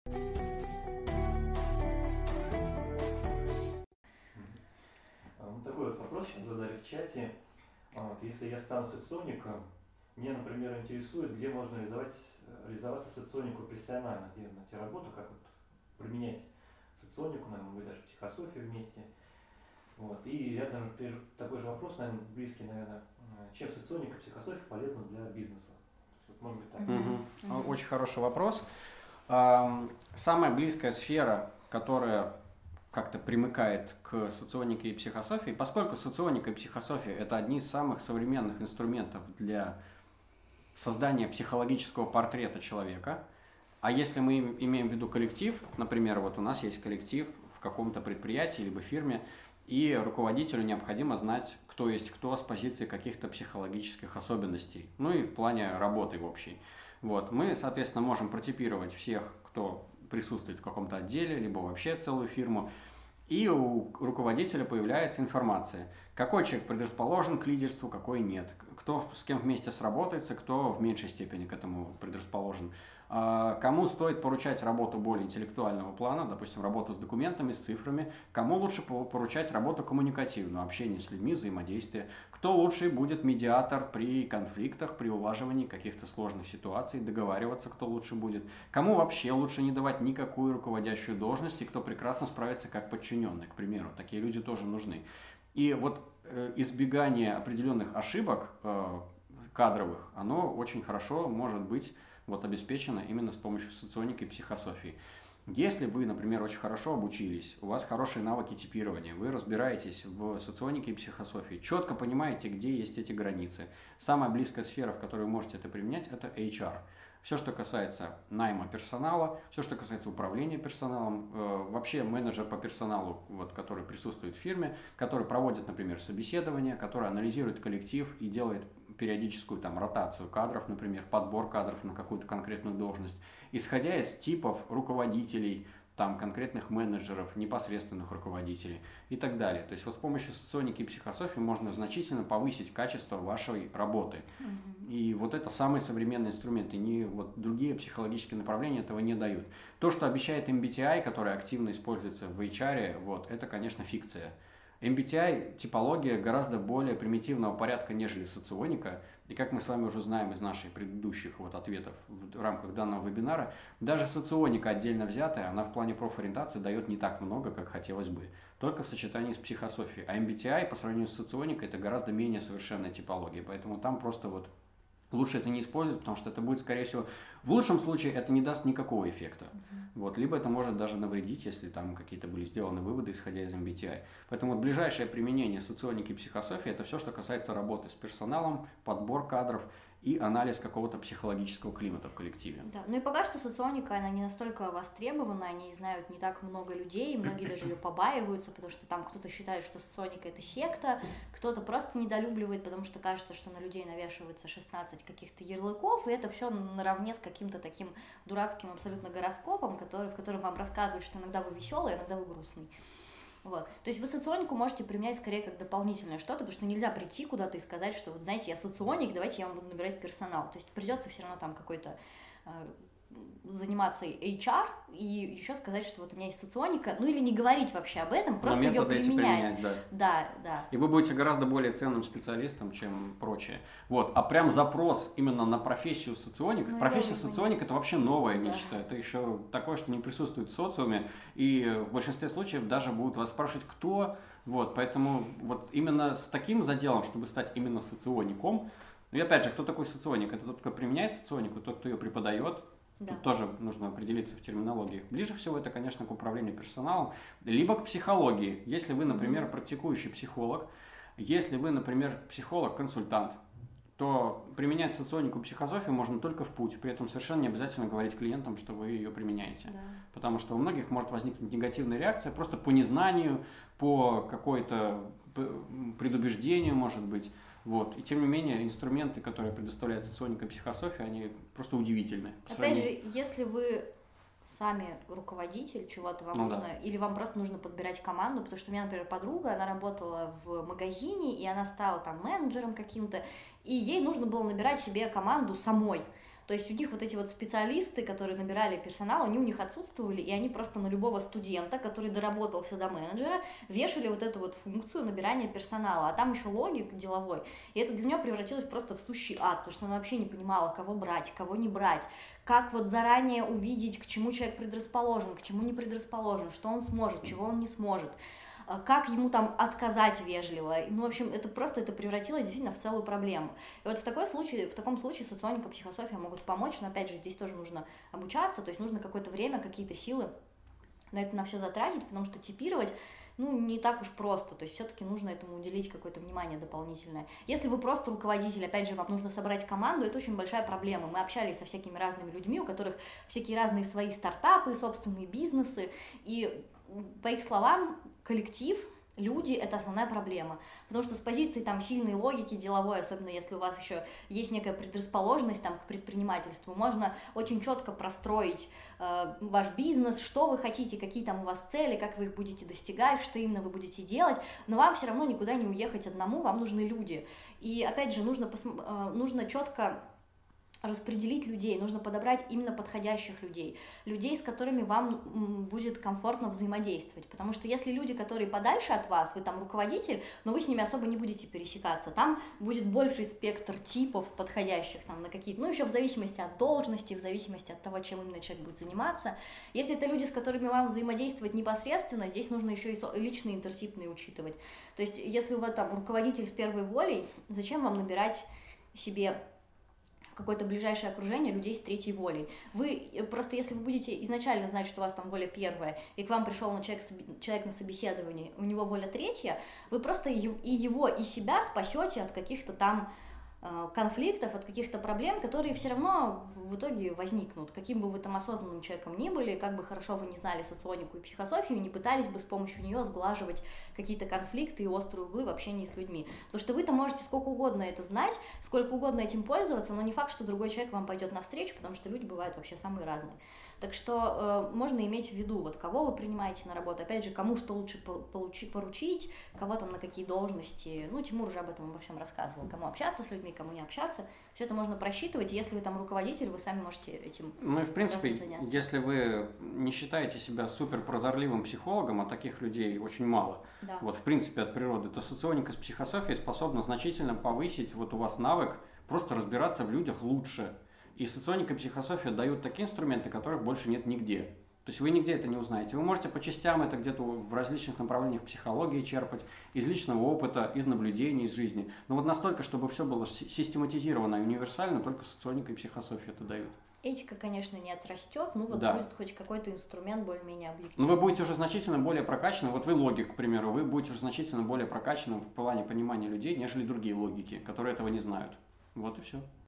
Такой вот вопрос сейчас задали в чате. Если я стану социоником, меня, например, интересует, где можно реализоваться соционику профессионально, где найти работу, как вот применять соционику, наверное, вы даже психософию вместе. Вот. И рядом такой же вопрос, наверное, близкий, наверное, чем соционика и психософия полезна для бизнеса? Вот, может быть, так. Очень хороший вопрос. Самая близкая сфера, которая как-то примыкает к соционике и психософии, поскольку соционика и психософия – это одни из самых современных инструментов для создания психологического портрета человека, а если мы имеем в виду коллектив, например, вот у нас есть коллектив в каком-то предприятии либо фирме, и руководителю необходимо знать, кто есть кто с позиции каких-то психологических особенностей, ну и в плане работы в общей. Вот. Мы, соответственно, можем протипировать всех, кто присутствует в каком-то отделе, либо вообще целую фирму, и у руководителя появляется информация, какой человек предрасположен к лидерству, какой нет, кто с кем вместе сработается, кто в меньшей степени к этому предрасположен, кому стоит поручать работу более интеллектуального плана, допустим, работу с документами, с цифрами, кому лучше поручать работу коммуникативную, общение с людьми, взаимодействие, кто лучше будет медиатор при конфликтах, при улаживании каких-то сложных ситуаций, договариваться, кто лучше будет, кому вообще лучше не давать никакую руководящую должность и кто прекрасно справится как подчиненный, к примеру. Такие люди тоже нужны. И вот избегание определенных ошибок кадровых, оно очень хорошо может быть обеспечено именно с помощью соционики и психософии. Если вы, например, очень хорошо обучились, у вас хорошие навыки типирования, вы разбираетесь в соционике и психософии, четко понимаете, где есть эти границы. Самая близкая сфера, в которой вы можете это применять, это HR. Все, что касается найма персонала, все, что касается управления персоналом, вообще менеджер по персоналу, который присутствует в фирме, который проводит, например, собеседование, который анализирует коллектив и делает периодическую ротацию кадров, например, подбор кадров на какую-то конкретную должность, исходя из типов руководителей, конкретных менеджеров, непосредственных руководителей и так далее. То есть с помощью соционики и психософии можно значительно повысить качество вашей работы. И это самый современный инструмент, и другие психологические направления этого не дают. То, что обещает MBTI, который активно используется в HR, это, конечно, фикция. MBTI типология гораздо более примитивного порядка, нежели соционика. И как мы с вами уже знаем из наших предыдущих ответов в рамках данного вебинара, даже соционика отдельно взятая, она в плане профориентации дает не так много, как хотелось бы, только в сочетании с психософией. А MBTI по сравнению с соционикой это гораздо менее совершенная типология, поэтому там просто лучше это не использовать, потому что это будет, скорее всего, в лучшем случае это не даст никакого эффекта. Либо это может даже навредить, если там какие-то были сделаны выводы, исходя из MBTI. Поэтому ближайшее применение соционики и психософии – это все, что касается работы с персоналом, подбор кадров и анализ какого-то психологического климата в коллективе. Да, и пока что соционика, она не настолько востребована, о ней знают не так много людей, многие даже ее побаиваются, потому что там кто-то считает, что соционика это секта, кто-то просто недолюбливает, потому что кажется, что на людей навешивается 16 каких-то ярлыков, и это все наравне с каким-то таким дурацким абсолютно гороскопом, в котором вам рассказывают, что иногда вы веселый, а иногда вы грустный. То есть вы соционику можете применять скорее как дополнительное что-то, потому что нельзя прийти куда-то и сказать, что знаете, я соционик, давайте я вам буду набирать персонал. То есть придется все равно какой-то заниматься HR и еще сказать, что у меня есть соционика, или не говорить вообще об этом, просто ее применять. Да. И вы будете гораздо более ценным специалистом, чем прочие. А прям запрос именно на профессию соционик. Профессия соционик это вообще новое нечто. Это еще такое, что не присутствует в социуме. И в большинстве случаев даже будут вас спрашивать, кто. Поэтому именно с таким заделом, чтобы стать именно социоником. И опять же, кто такой соционик? Это тот, кто применяет соционику, тот, кто ее преподает. Да. Тут тоже нужно определиться в терминологии. Ближе всего это, конечно, к управлению персоналом, либо к психологии. Если вы, например, практикующий психолог, если вы, например, психолог-консультант, то применять соционику и психософию можно только в путь. При этом совершенно не обязательно говорить клиентам, что вы ее применяете. Да. Потому что у многих может возникнуть негативная реакция просто по незнанию, по какой-то предубеждению, может быть. И тем не менее, инструменты, которые предоставляет соционика и психософия, они просто удивительны. Опять же, если вы сами руководитель чего-то, вам нужно, или вам просто нужно подбирать команду, потому что у меня, например, подруга, она работала в магазине, и она стала менеджером каким-то, и ей нужно было набирать себе команду самой. То есть у них вот эти вот специалисты, которые набирали персонал, они у них отсутствовали, и они просто на любого студента, который доработался до менеджера, вешали вот эту вот функцию набирания персонала, а там еще логик деловой, и это для нее превратилось просто в сущий ад, потому что она вообще не понимала, кого брать, кого не брать, как вот заранее увидеть, к чему человек предрасположен, к чему не предрасположен, что он сможет, чего он не сможет, как ему там отказать вежливо. Ну, в общем, это превратилось действительно в целую проблему. И вот в таком случае соционика, психософия могут помочь, но опять же здесь тоже нужно обучаться, то есть нужно какое-то время, какие-то силы на все затратить, потому что типировать не так уж просто, то есть все-таки нужно этому уделить какое-то внимание дополнительное. Если вы просто руководитель, опять же, вам нужно собрать команду, это очень большая проблема. Мы общались со всякими разными людьми, у которых всякие разные свои стартапы, собственные бизнесы, и по их словам, коллектив, люди — это основная проблема, потому что с позиции там сильной логики деловой, особенно если у вас еще есть некая предрасположенность там к предпринимательству, можно очень четко простроить ваш бизнес, что вы хотите, какие там у вас цели, как вы их будете достигать, что именно вы будете делать, но вам все равно никуда не уехать одному, вам нужны люди. И опять же нужно четко распределить людей, нужно подобрать именно подходящих людей, с которыми вам будет комфортно взаимодействовать, потому что если люди, которые подальше от вас, вы там руководитель, но вы с ними особо не будете пересекаться, там будет больший спектр типов подходящих там на какие-то, еще в зависимости от должности, в зависимости от того, чем именно человек будет заниматься. Если это люди, с которыми вам взаимодействовать непосредственно, здесь нужно еще и личные, интертипные учитывать. То есть если у вас там руководитель с первой волей, зачем вам набирать себе какое-то ближайшее окружение людей с третьей волей. Вы просто, если вы будете изначально знать, что у вас там воля первая, и к вам пришел человек на собеседование, у него воля третья, вы просто и его, и себя спасете от каких-то там конфликтов, от каких-то проблем, которые все равно в итоге возникнут. Каким бы вы там осознанным человеком ни были, как бы хорошо вы не знали соционику и психософию, не пытались бы с помощью нее сглаживать какие-то конфликты и острые углы в общении с людьми. Потому что вы-то можете сколько угодно это знать, сколько угодно этим пользоваться, но не факт, что другой человек вам пойдет навстречу, потому что люди бывают вообще самые разные. Так что можно иметь в виду, вот кого вы принимаете на работу, опять же, кому что лучше поручить, кого там на какие должности, Тимур уже об этом обо всем рассказывал, кому общаться с людьми, кому не общаться, все это можно просчитывать, и если вы там руководитель, вы сами можете этим и в принципе, заняться. Если вы не считаете себя супер прозорливым психологом, а таких людей очень мало, да. Вот в принципе от природы, то соционика с психософией способна значительно повысить вот у вас навык просто разбираться в людях лучше. И соционика и психософия дают такие инструменты, которых больше нет нигде. То есть вы нигде это не узнаете. Вы можете по частям это где-то в различных направлениях психологии черпать, из личного опыта, из наблюдений, из жизни. Но вот настолько, чтобы все было систематизировано и универсально, только соционика и психософия это дают. Этика, конечно, не отрастет, да. Будет хоть какой-то инструмент более-менее объективный. Но вы будете уже значительно более прокачаны, вот вы логик, к примеру, вы будете уже значительно более прокачаны в плане понимания людей, нежели другие логики, которые этого не знают. Вот и все.